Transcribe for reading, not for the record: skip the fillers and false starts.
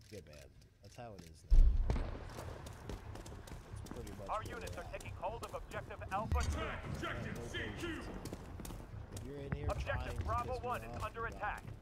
get banned. That's how it is now. It's pretty much Our units are taking hold of objective Alpha 2. Objective CQ! If you're in here Objective trying Bravo to piss me 1 is off, under you're gone. attack.